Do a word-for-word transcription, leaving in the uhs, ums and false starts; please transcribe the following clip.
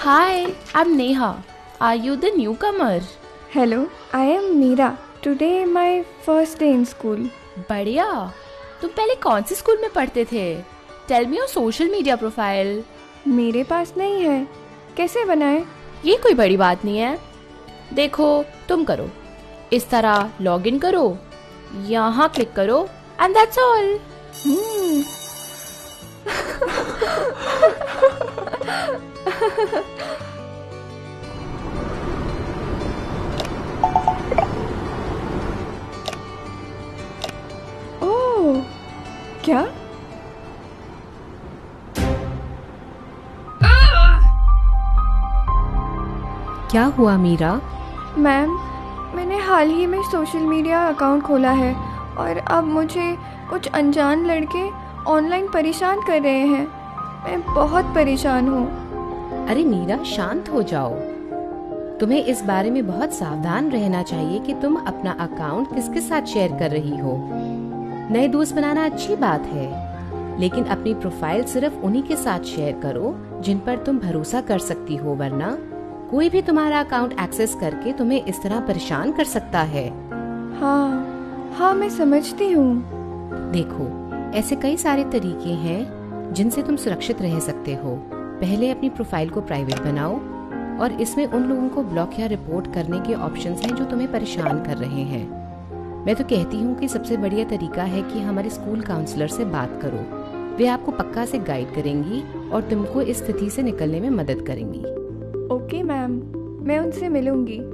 Hi, I'm Neha. Are you the newcomer? Hello, I am Meera. Today my first day in school. बढ़िया। तुम पहले कौन से school में पढ़ते थे? Tell me your social media profile. मेरे पास नहीं है, कैसे बनाए? ये कोई बड़ी बात नहीं है। देखो, तुम करो। इस तरह लॉग इन करो, यहाँ क्लिक करो and that's all. Hmm. ओह, क्या? क्या हुआ मीरा? मैम, मैंने हाल ही में सोशल मीडिया अकाउंट खोला है और अब मुझे कुछ अनजान लड़के ऑनलाइन परेशान कर रहे हैं। मैं बहुत परेशान हूँ। अरे मीरा, शांत हो जाओ। तुम्हें इस बारे में बहुत सावधान रहना चाहिए कि तुम अपना अकाउंट किसके साथ शेयर कर रही हो। नए दोस्त बनाना अच्छी बात है, लेकिन अपनी प्रोफाइल सिर्फ उन्हीं के साथ शेयर करो जिन पर तुम भरोसा कर सकती हो, वरना कोई भी तुम्हारा अकाउंट एक्सेस करके तुम्हें इस तरह परेशान कर सकता है। हाँ हाँ मैं समझती हूँ। देखो, ऐसे कई सारे तरीके हैं जिनसे तुम सुरक्षित रह सकते हो। पहले अपनी प्रोफाइल को प्राइवेट बनाओ और इसमें उन लोगों को ब्लॉक या रिपोर्ट करने के ऑप्शंस हैं जो तुम्हें परेशान कर रहे हैं। मैं तो कहती हूँ कि सबसे बढ़िया तरीका है कि हमारे स्कूल काउंसलर से बात करो। वे आपको पक्का से गाइड करेंगी और तुमको इस स्थिति से निकलने में मदद करेंगी। ओके मैम, मैं उनसे मिलूंगी।